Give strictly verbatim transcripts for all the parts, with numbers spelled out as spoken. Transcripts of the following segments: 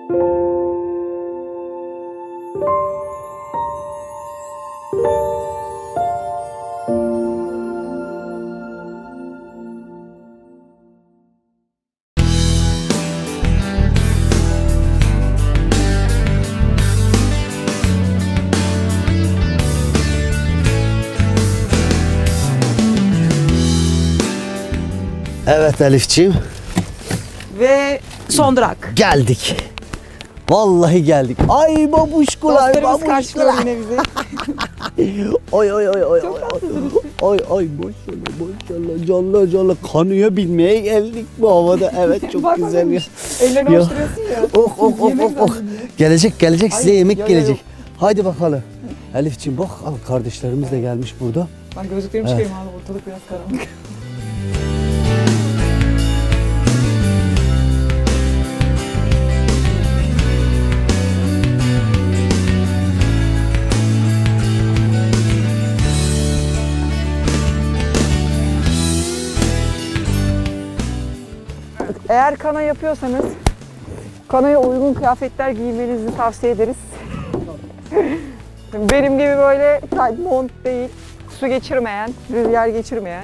Evet Elifciğim. Ve son durak. Geldik. Vallahi geldik. Ay babuşkular, Dostlarımız karşılıyor babuşkular. yine bizi. Oy oy oy oy. Çok oy, tatlısınız. Oy oy maşallah maşallah canlı canlı kanıya binmeye geldik bu havada. Evet çok Bak, güzel ya. Ellerini Ya. hoşturuyorsun ya. Oh oh oh Yemek oh oh. lazım ya. Gelecek gelecek size Ay, yemek yok, gelecek. yok. Haydi bakalım. Elifciğim bak al kardeşlerimiz de gelmiş burada. Ben gözlüklerimi Evet. çıkarayım abi, ortalık biraz karanlık. Eğer kana yapıyorsanız kanaya uygun kıyafetler giymenizi tavsiye ederiz. Benim gibi böyle tight mont değil, su geçirmeyen, rüzgar geçirmeyen.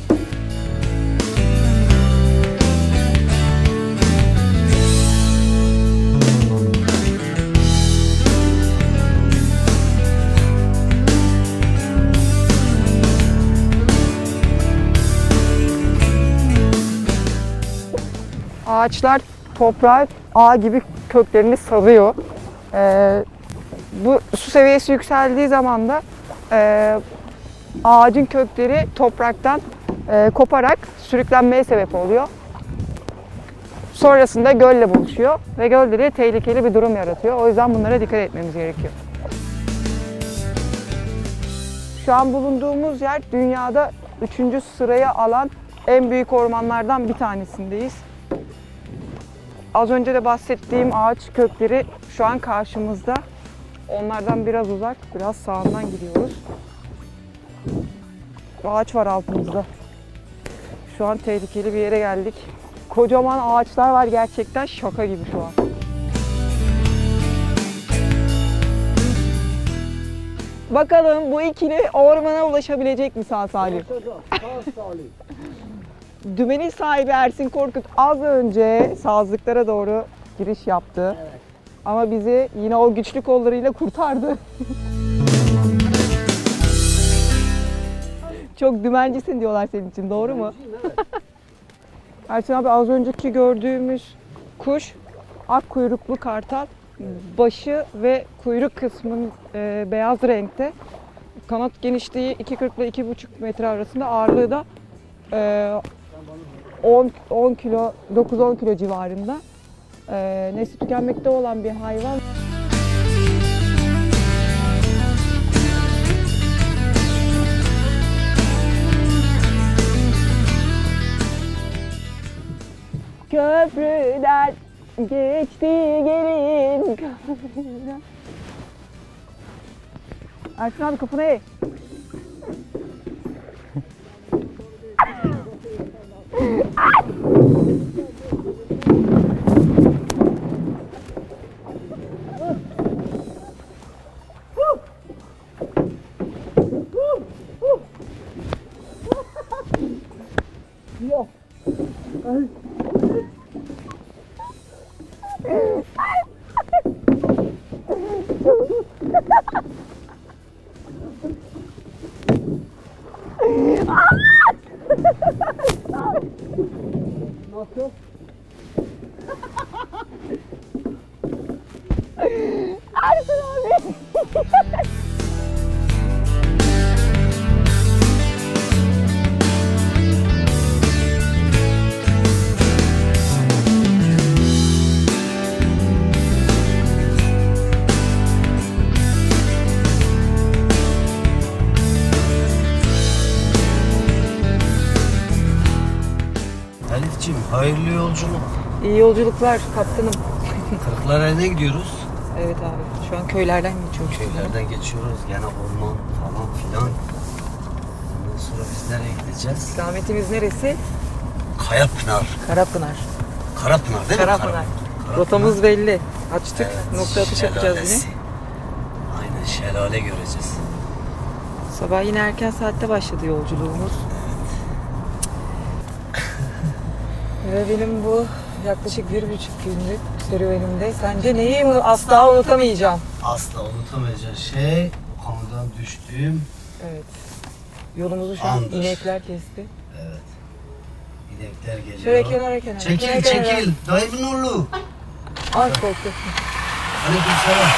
Ağaçlar toprağa ağ gibi köklerini salıyor. Ee, bu su seviyesi yükseldiği zaman da e, ağacın kökleri topraktan e, koparak sürüklenmeye sebep oluyor. Sonrasında gölle buluşuyor ve gölde de tehlikeli bir durum yaratıyor. O yüzden bunlara dikkat etmemiz gerekiyor. Şu an bulunduğumuz yer dünyada üçüncü sıraya alan en büyük ormanlardan bir tanesindeyiz. Az önce de bahsettiğim ağaç kökleri şu an karşımızda. Onlardan biraz uzak, biraz sağından gidiyoruz. Ağaç var altımızda. Şu an tehlikeli bir yere geldik. Kocaman ağaçlar var, gerçekten şaka gibi şu an. Bakalım bu ikili ormana ulaşabilecek mi sağ salim? Dümenin sahibi Ersin Korkut az önce sazlıklara doğru giriş yaptı. Evet. Ama bizi yine o güçlü kollarıyla kurtardı. Çok dümencisin diyorlar senin için, doğru mu? Evet. Ersin abi, az önceki gördüğümüz kuş ak kuyruklu kartal. Başı ve kuyruk kısmının e, beyaz renkte. Kanat genişliği iki kırk ile iki buçuk metre arasında, ağırlığı da e, on kilo, dokuz on kilo civarında. E, nesli tükenmekte olan bir hayvan. Köprüden geçti gelin köprüden. Ersin abi, kapını eğ. Yok. Nasıl? Ersin abi. Elifciğim hayırlı yolculuk. İyi yolculuklar kaptanım. Kırklareli'ne gidiyoruz. Evet abi, şu an köylerden geçiyoruz. Köylerden geçiyoruz. Gene orman falan filan. Ondan sonra biz nereye gideceğiz? İstikametimiz neresi? Kayapınar. Karapınar. Karapınar değil mi? Karapınar. Rotamız belli. Açtık. Evet, Nokta atış yapacağız şelalesi. yine. Aynen şelale göreceğiz. Sabah yine erken saatte başladı yolculuğumuz. Ve benim bu yaklaşık bir buçuk günlük serüvenimde sence neyi asla unutamayacağım? Asla unutamayacağım şey konudan düştüğüm. Evet. Yolumuzu şu an Andır. inekler kesti. Evet. İnekler geliyor. Şöyle kenara kenara. Çekil kenara, kenara. çekil. Dayımın oğlu. Ay korktum. Aleykümselam.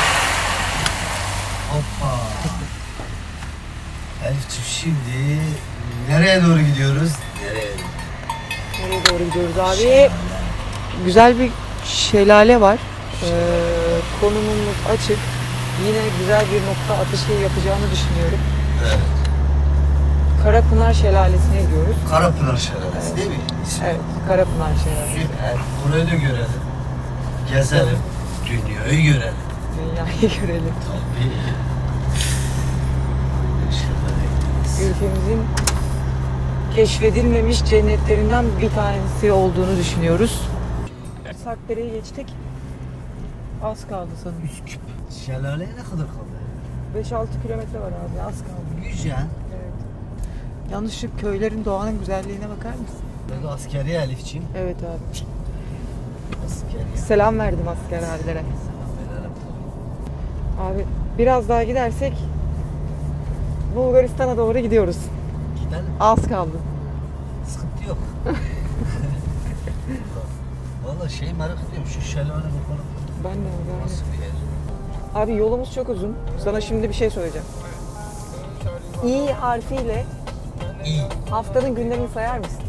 Hoppa. Elif'ciğim şimdi nereye doğru gidiyoruz? Nereye? Nereye doğru gidiyoruz abi? Güzel bir şelale var. Ee, konumumuz açık. Yine güzel bir nokta atışı yapacağını düşünüyorum. Evet. Karapınar Şelalesi'ne gidiyoruz. Karapınar Şelalesi değil mi? İsmi. Evet, Karapınar Şelalesi. Süper. Burayı da görelim. Gezelim. Dünyayı görelim. Dünyayı görelim. Tabii. Şelale. Ülkemizin keşfedilmemiş cennetlerinden bir tanesi olduğunu düşünüyoruz. Sarkdere'yi geçtik. Az kaldı sanırım. Üsküp. Şelaleye ne kadar kaldı? beş altı kilometre var abi, az kaldı. Güzel. Evet. Yalnız şu köylerin doğanın güzelliğine bakar mısın? Böyle askeriye Elif'ciğim. Evet abi. Askeriye. Selam verdim asker abilere. Selam tabii. Abi biraz daha gidersek Bulgaristan'a doğru gidiyoruz. Gidelim. Az kaldı. Sıkıntı yok. Valla şey merak ediyorum, şu şelale bakalım. Ben de abi. Nasıl bir yer? Abi yolumuz çok uzun. Sana şimdi bir şey söyleyeceğim. İ harfiyle İyi. haftanın günlerini sayar mısın?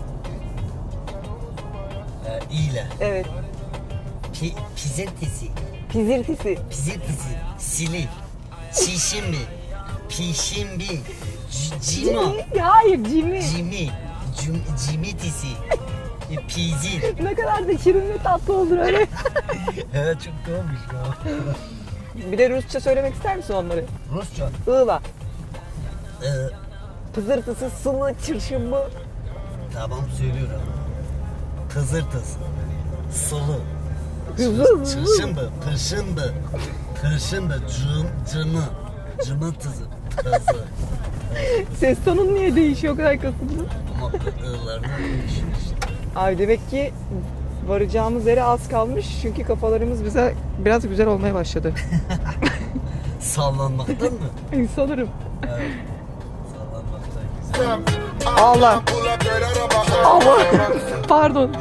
Ee, iyiyle. Evet. Pi, pizirtisi. Pizirtisi. Pizirtisi. Sili. Çişimbi. Pişimbi. c- Cima. Hayır, Jimmy. Cimi. Cum, cimitisi. E, Pizir. Ne kadar da şirin ve tatlı olur öyle. Evet çok doğmuş ya. Bir de Rusça söylemek ister misin onları? Rusça. Iğla. Ee, Pızırtısı, sılı, çırşımı. tamam söylüyorum. Kızırtız. Sulu. Hızlı Çırşınbı. Pırşınbı. Pırşınbı. Cım, cımı. Cımıltısı. Kızı. Ses tonun niye değişiyor o kadar kasıntı? Ama ığlarına değişiyor işte. Abi demek ki varacağımız yere az kalmış çünkü kafalarımız bize biraz güzel olmaya başladı. Sallanmaktan mı? Sanırım. Evet. Sallanmaktan güzel. Allah. Allah. Pardon.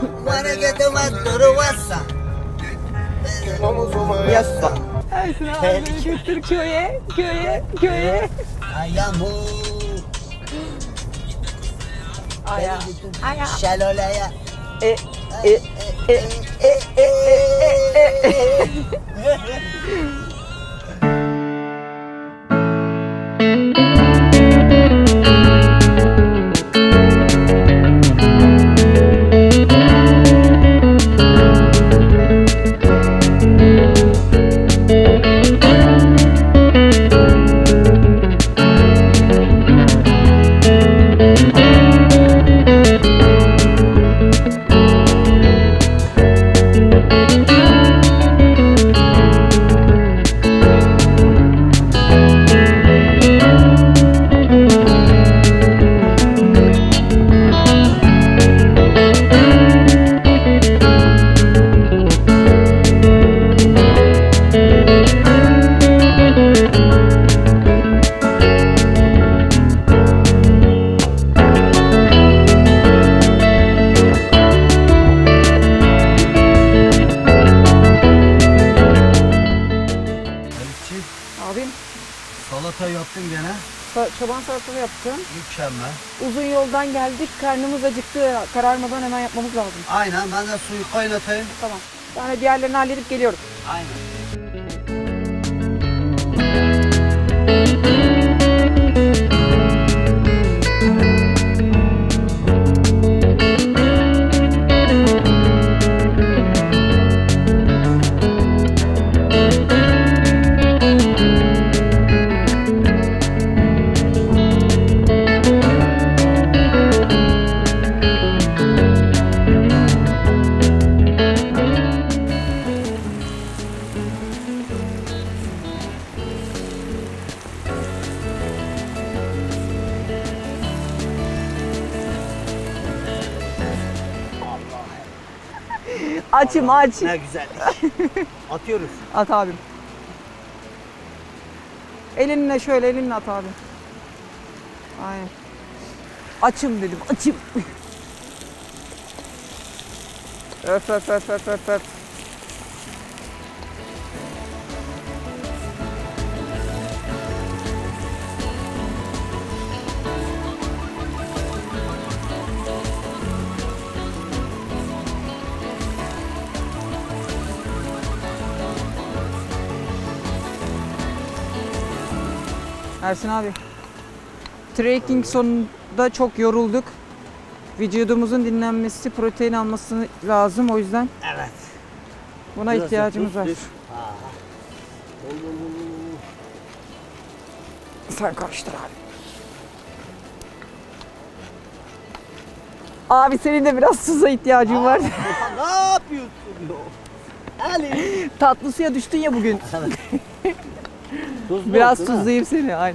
Yassa. Ersin abi beni götür köye, köye, köye. Ayamu. Aya, aya. Şelaleye. E, e, e, e, e, e, e, e. Salata yaptım gene. Çoban salatası yaptım. Mükemmel. Uzun yoldan geldik. Karnımız acıktı. Kararmadan hemen yapmamız lazım. Aynen, ben de suyu kaynatayım. Tamam. Ben de diğerlerini halledip geliyorum. Aynen. Açım Allah, aç. Ne güzellik. Atıyoruz. At abim. Elinle şöyle elinle at abim. Aynen. Açım dedim açım. Öf öf öf öf öf öf. Ersin abi, trekking sonunda çok yorulduk. Vücudumuzun dinlenmesi, protein alması lazım o yüzden Evet. buna Biraz ihtiyacımız var. yapıyoruz, düz. Aha. Ol, ol, ol, ol. Sen karıştır abi. Abi senin de biraz tuza ihtiyacın var. Aa, ne yapıyorsun yo? Ali. Tatlı suya düştün ya bugün. Tuzlu Biraz olsun, ha? tuzlayayım seni. Aynen.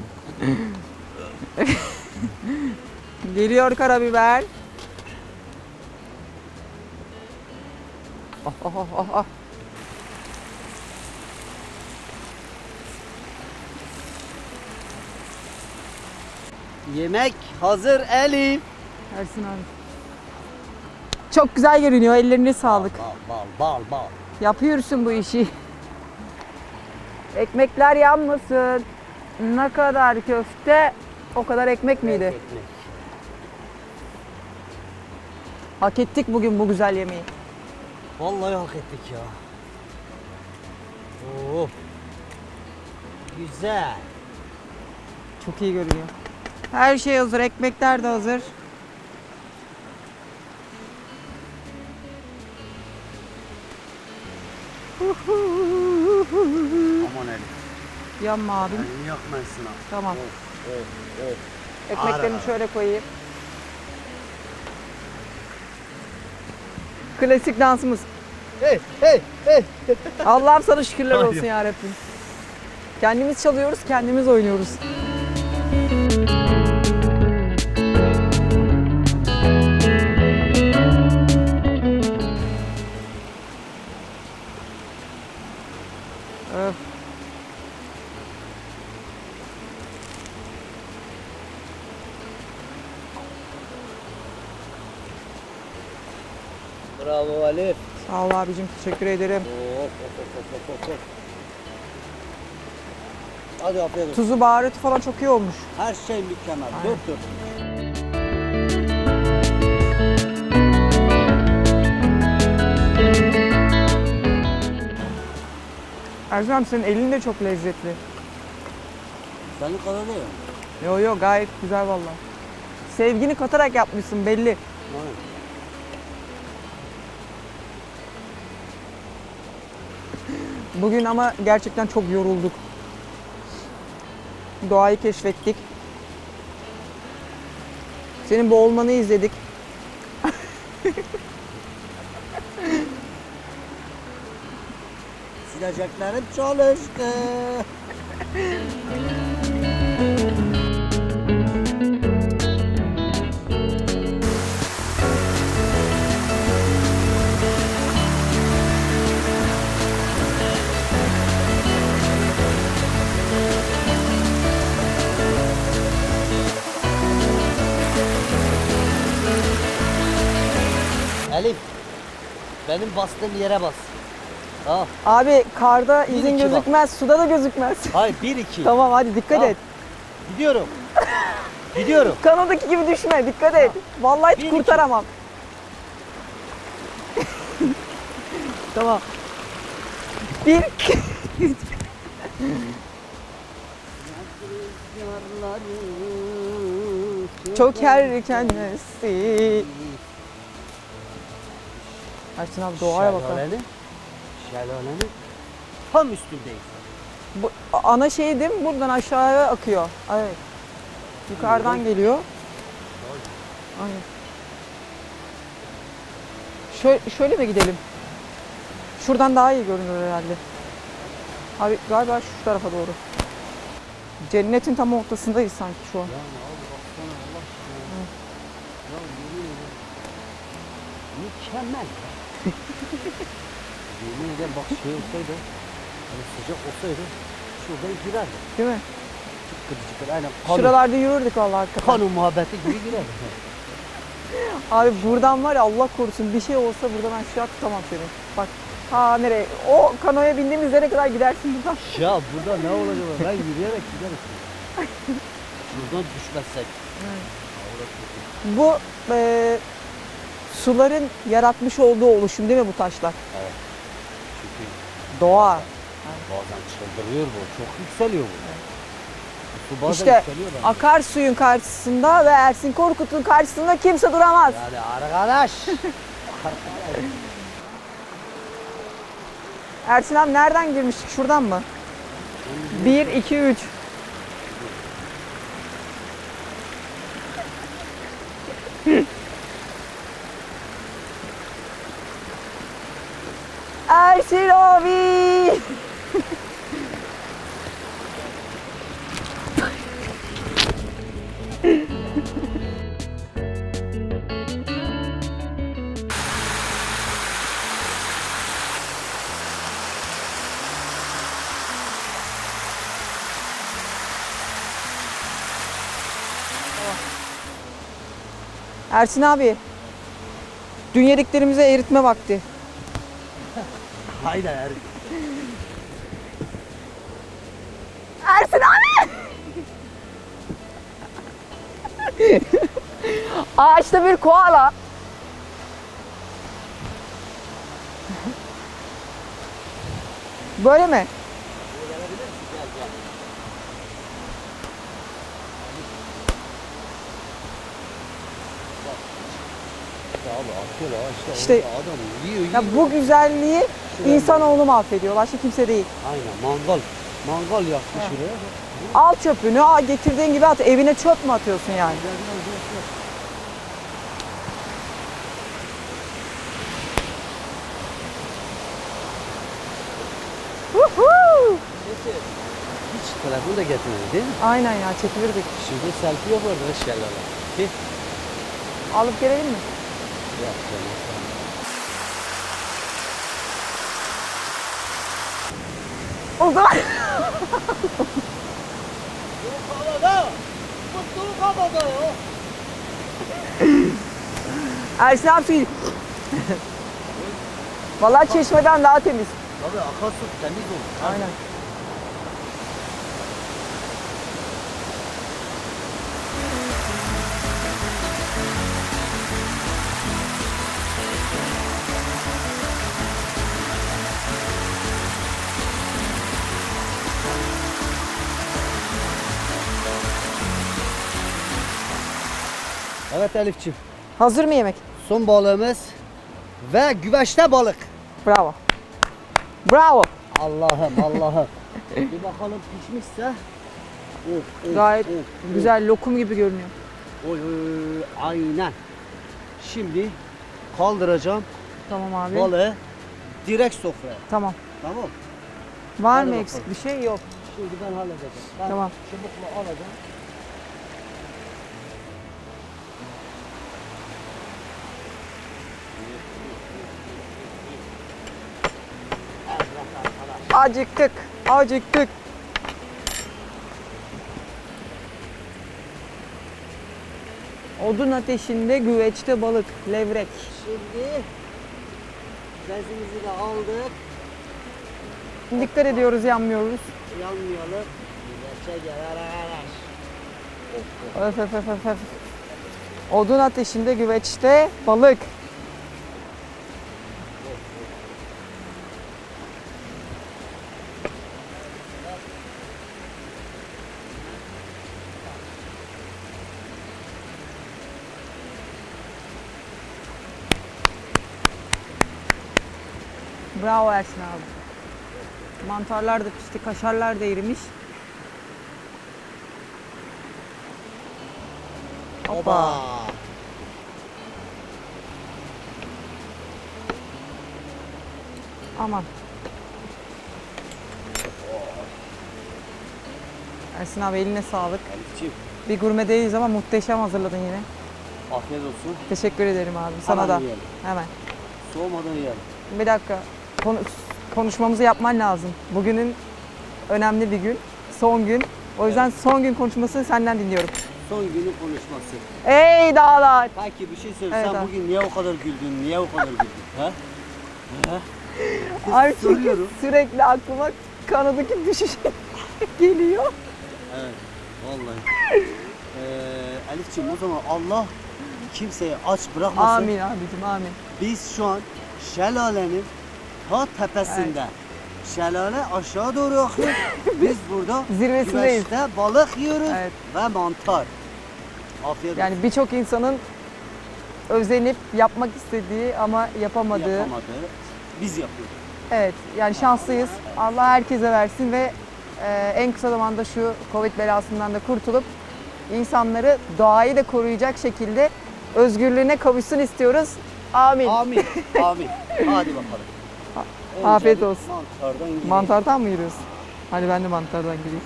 Geliyor karabiber. Ah ah ah ah ah. Yemek hazır Elif. Ersin abi. Çok güzel görünüyor. Ellerine sağlık. Bal bal bal bal. Yapıyorsun bu işi. Ekmekler yanmasın. Ne kadar köfte, o kadar ekmek miydi? Ekmek. Hak ettik bugün bu güzel yemeği. Vallahi hak ettik ya. Oo. Güzel. Çok iyi görünüyor. Her şey hazır, ekmekler de hazır. Aman Elif. Yanma abim. Elini yakmayasın ha. Tamam. Of of of. Ekmeklerini Ara. şöyle koyayım. Klasik dansımız. Hey hey hey. Allah'ım sana şükürler Hayır. olsun ya Rabbim. Kendimiz çalıyoruz, kendimiz oynuyoruz. Öf. Bravo Elif. Sağ ol abicim, teşekkür ederim. Of of of of of of. Hadi afiyet olsun. Tuzu, baharatı falan çok iyi olmuş. Her şey mükemmel. Aynen. Dört dört. Ercan senin elin de çok lezzetli. Senin kadar değil. Yo yo gayet güzel vallahi. Sevgini katarak yapmışsın belli. Aynen. Bugün ama gerçekten çok yorulduk. Doğayı keşfettik. Senin boğulmanı izledik. Sileceklerim çalıştı. Elif, benim bastığım yere bas. Tamam. Abi karda Bir izin iki bak. gözükmez, suda da gözükmez. Hayır, bir iki. Tamam hadi dikkat Tamam. et. Gidiyorum. Gidiyorum. Kanadaki gibi düşme, dikkat et. Vallahi Bir, hiç iki. kurtaramam. Tamam. Bir, çok erken esti. Ersin abi doğaya bakalım. Şelalenin, şelalenin tam üstündeyiz. Bu ana şey değil mi? Buradan aşağıya akıyor. Evet. Yukarıdan geliyor. Aynen. Şöyle, şöyle mi gidelim? Şuradan daha iyi görünür herhalde. Abi galiba şu tarafa doğru. Cennetin tam ortasındayız sanki şu an. Ya abi baksana Allah aşkına. Ya yemin ederim. Mükemmel. Yemin ederim bak şey olsaydı, hani sıcak olsaydı şuradan girerdi. Değil mi? Kıdıcıklar aynen kanun, Şuralarda yürürdük vallahi hakikaten. kanun muhabbeti gibi girerdi. Abi buradan var ya Allah korusun bir şey olsa buradan aşağı tutamam seni. Bak ha nereye? O kanoya bindiğimiz yere kadar gidersin buradan. Ya burada ne olacak? Ben yürüyerek giderim. Şuradan düşmezsek. Bu e, suların yaratmış olduğu oluşum değil mi bu taşlar? Evet. Çünkü Doğa. bazen çıldırıyor bu. Çok yükseliyor bu. Su bazen İşte yükseliyor da. akarsuyun karşısında ve Ersin Korkut'un karşısında kimse duramaz. Yani arkadaş. Ersin abi nereden girmiştik? Şuradan mı? bir, iki, üç. Ersin abi! Ersin abi, dün yediklerimize eritme vakti. Haydi er. Ersin abi! Ağaçta bir koala. Böyle mi? Abi atıyor ha işte, İşte- orada adam yiyor yiyor. Ya bu güzelliği insanoğlu mahvediyor. Başka kimse değil. Aynen mangal. Mangal yakmış şuraya. Al çöpünü, al getirdiğin gibi at. Evine çöp mü atıyorsun yani? Huhu! Hiç telefonu da getirmedi değil mi? Aynen ya, çekilirdik. Şimdi selfie yapardı eşyalarla. Ki Alıp gelelim mi? yok canım. O zaman Havada! Mutluluk havada ya. Ersin abi suyu. Vallahi çeşmeden daha temiz. Abi akarsu temiz olur. Aynen. Evet Elif'ciğim. Hazır mı yemek? Son balığımız ve güveçte balık. Bravo. Bravo. Allah'ım Allah'ım. Bir bakalım pişmişse. Of, of, Gayet of, of. güzel, lokum gibi görünüyor. Oy oy oy, aynen. Şimdi kaldıracağım Tamam abi. balığı direkt sofraya. Tamam. Tamam. Var Hadi mı bakalım. eksik bir şey? Yok. Şimdi ben halledeceğim. Ben Tamam. çubukla alacağım. Acıktık. Acıktık. Odun ateşinde güveçte balık, levrek. Şimdi bezimizi de aldık. Dikkat ediyoruz, yanmıyoruz. Yanmayalım. Güveçe gel arkadaş. Of, of. Öf öf öf öf öf. Odun ateşinde güveçte balık. Bravo Ersin abi. Mantarlar da pişti, kaşarlar da erimiş. Oba. Aman. Ersin abi eline sağlık. Elif'ciğim Bir gurmedeyiz ama muhteşem hazırladın yine. afiyet olsun. Teşekkür ederim abi. Sana Hemen da. yiyelim. Hemen. Soğumadan yiyelim. Bir dakika. Konu- konuşmamızı yapman lazım. Bugünün önemli bir gün. Son gün. O yüzden son gün konuşmasını senden dinliyorum. Son günün konuşması. Ey dağlar! Peki bir şey söyle. Evet Sen abi. bugün niye o kadar güldün? Niye o kadar güldün? Ha? Ha? Abi çünkü Soruyorum. sürekli aklıma kanadaki düşüş geliyor. Evet. Vallahi. Ee, Elifciğim o zaman Allah kimseyi aç bırakmasın. Amin abicim amin. Biz şu an şelalenin ta tepesinde. Şelale aşağı doğru akıyor. Biz burada Zirvesindeyiz. güveçte balık yiyoruz Evet. ve mantar. Afiyet Yani birçok insanın özenip yapmak istediği ama olsun. yapamadığı. Yapamadığı biz yapıyoruz. Evet yani şanslıyız. Allah herkese versin ve e, en kısa zamanda şu Covid belasından da kurtulup insanları, doğayı da koruyacak şekilde özgürlüğüne kavuşsun istiyoruz. Amin. Amin. Amin. Hadi bakalım. Önce Afiyet bir olsun. Mantardan yiyelim. Mantardan mı yürüyoruz? Hadi ben de mantardan gireyim.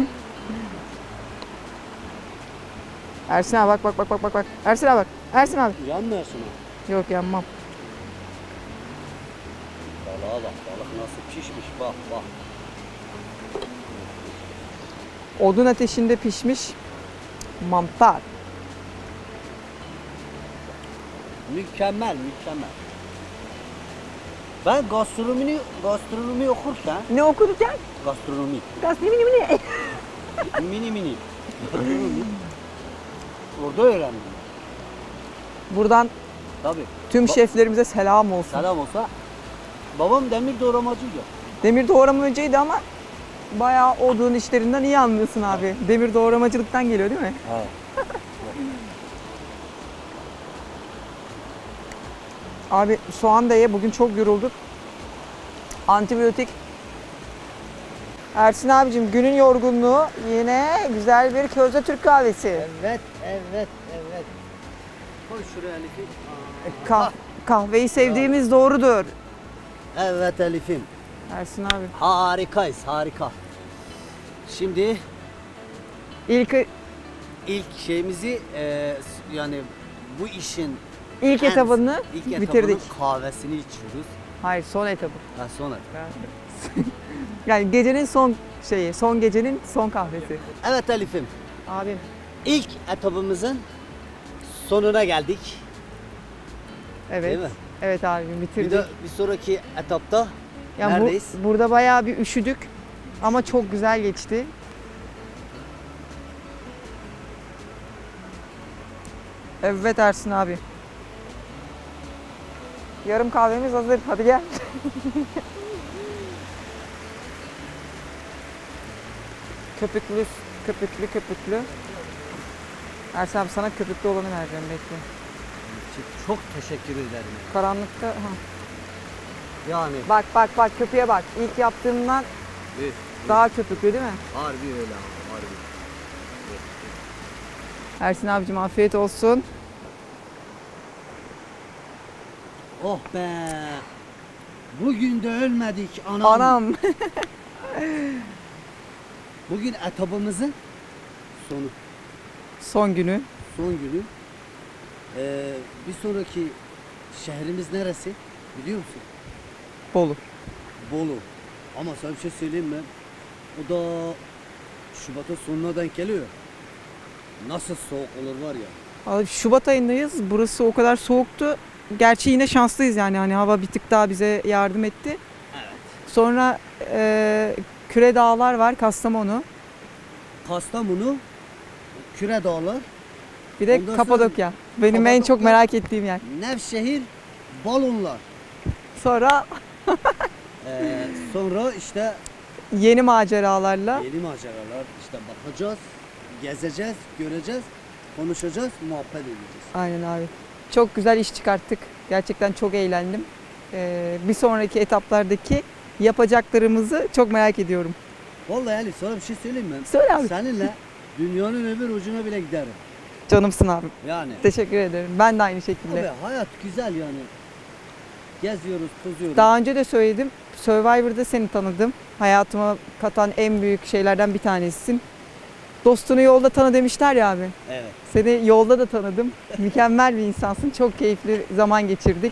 Ersin abi bak bak bak bak bak bak. Ersin abi bak. Ersin abi. Yanmıyorsun ha. Yok yanmam. Balığa bak. Balık nasıl pişmiş. Bak bak. Odun ateşinde pişmiş mantar. Mükemmel, mükemmel. Ben gastronomi gastronomi okurken Ne okudurken? gastronomi Gastronomi ne? mini mini gastronomi orada öğrendim. Buradan Tabii. tüm Ba- şeflerimize selam olsun. Selam olsa. Babam demir doğramacıydı. Demir doğramacıydı ama bayağı odun işlerinden iyi anlıyorsun abi. Demir doğramacılıktan geliyor değil mi? Evet. Abi soğan da ye. Bugün çok yorulduk. Antibiyotik. Ersin abicim günün yorgunluğu yine güzel bir közde Türk kahvesi. Evet, evet, evet. Koy şuraya Elif'im. Kah- kahveyi sevdiğimiz doğrudur. Evet Elif'im. Ersin abi. Harikayız, harika. Şimdi İlk ilk şeyimizi e, yani bu işin ilk en- etabını ilk etabının bitirdik. kahvesini içiyoruz. Hayır, son etabı. Ha, sonra. Yani gecenin son şeyi, son gecenin son kahvesi. Evet Elif'im. Abim. İlk etabımızın sonuna geldik. Evet. Değil mi? Evet abim Bir bitirdik. de bir sonraki etapta Yani bu- neredeyiz? burada bayağı bir üşüdük ama çok güzel geçti. Evet Ersin abi. Yarım kahvemiz hazır. Hadi gel. Köpüklü, köpüklü, köpüklü. Ersin abi sana köpüklü olanı vereceğim bekle. Çok teşekkür ederim. Karanlıkta. Ha. Yani Bak bak bak köpüğe bak. İlk yaptığımdan evet, daha köpüklü değil mi? harbi öyle abi, harbi. Ersin abicim afiyet olsun. Oh be. Bugün de ölmedik anam. Anam. Bugün etabımızın sonu, Son günü. son günü. Ee, bir sonraki şehrimiz neresi? Biliyor musun? Bolu. Bolu. Ama sana bir şey söyleyeyim mi? O da Şubat'ın sonuna denk geliyor. Nasıl soğuk olur var ya. Abi Şubat ayındayız. Burası o kadar soğuktu. Gerçi yine şanslıyız yani hani hava bir tık daha bize yardım etti. Evet. Sonra e, Küre Dağlar var, Kastamonu. Kastamonu, Küre Dağlar, Bir de Ondan sonra Kapadokya. Benim en çok Kapadokya. merak ettiğim yer. Nevşehir, Balonlar. Sonra Ee, sonra işte yeni maceralarla yeni maceralar, işte bakacağız, gezeceğiz, göreceğiz, konuşacağız, muhabbet edeceğiz. aynen abi. Çok güzel iş çıkarttık. Gerçekten çok eğlendim. Ee, bir sonraki etaplardaki yapacaklarımızı çok merak ediyorum. Vallahi Ali sana bir şey söyleyeyim mi? Söyle abi. Seninle dünyanın öbür ucuna bile giderim. Canımsın abi. Yani. Teşekkür ederim. Ben de aynı şekilde. Abi hayat güzel yani. Geziyoruz, tozuyoruz. Daha önce de söyledim. Survivor'da seni tanıdım. Hayatıma katan en büyük şeylerden bir tanesisin. Dostunu yolda tanı demişler ya abi. Evet. Seni yolda da tanıdım. Mükemmel bir insansın. Çok keyifli zaman geçirdik.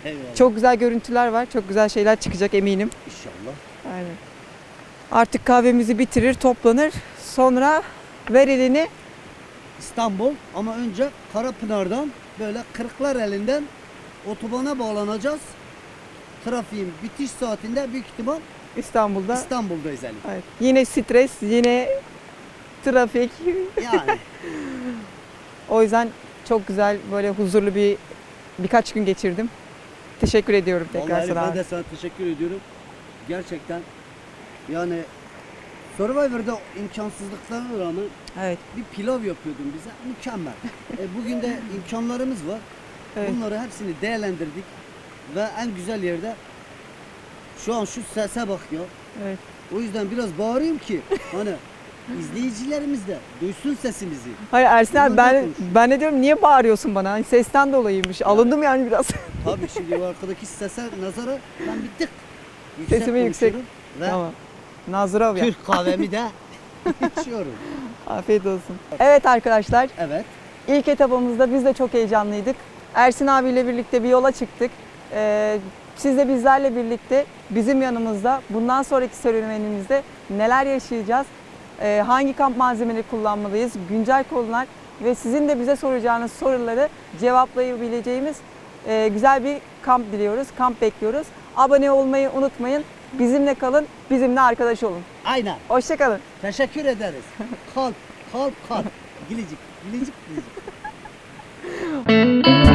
Eyvallah. Çok güzel görüntüler var. Çok güzel şeyler çıkacak eminim. İnşallah. Aynen. Artık kahvemizi bitirir, toplanır. Sonra ver elini. İstanbul ama önce Karapınar'dan böyle Kırklar elinden otobana bağlanacağız. Trafiğin bitiş saatinde büyük ihtimal İstanbul'da. İstanbul'dayız Ali. Evet. Yine stres, yine trafik. Yani O yüzden çok güzel, böyle huzurlu bir birkaç gün geçirdim. Teşekkür ediyorum tekrar vallahi sana. ben de sana teşekkür ediyorum. Gerçekten yani Survivor'da imkansızlıklarına rağmen Evet. bir pilav yapıyordun bize. Mükemmel. e, bugün de imkanlarımız var. Evet. Bunları hepsini değerlendirdik. Ve en güzel yerde şu an şu sese bak ya. Evet. O yüzden biraz bağırayım ki hani izleyicilerimiz de duysun sesimizi. Hayır Ersin abi, Bundan ben konuş. ben ne diyorum, niye bağırıyorsun bana? Hani sesten dolayıymış. Alındım yani biraz. Tabii şimdi o arkadaki sese nazara ben bir tık yüksek Sesimi yüksek. konuşuyorum Ve Tamam. Nazırov ya. Türk kahvemi de içiyorum. Afiyet olsun. Evet arkadaşlar, Evet. ilk etapımızda biz de çok heyecanlıydık. Ersin abiyle birlikte bir yola çıktık. Ee, siz de bizlerle birlikte bizim yanımızda bundan sonraki serüvenimizde neler yaşayacağız, ee, hangi kamp malzemeleri kullanmalıyız, güncel konular ve sizin de bize soracağınız soruları cevaplayabileceğimiz e, güzel bir kamp diliyoruz, kamp bekliyoruz. Abone olmayı unutmayın, bizimle kalın, bizimle arkadaş olun. Aynen. Hoşça kalın. Teşekkür ederiz. Kalp, kalp, kalp. Gilicik, gilicik, gilicik.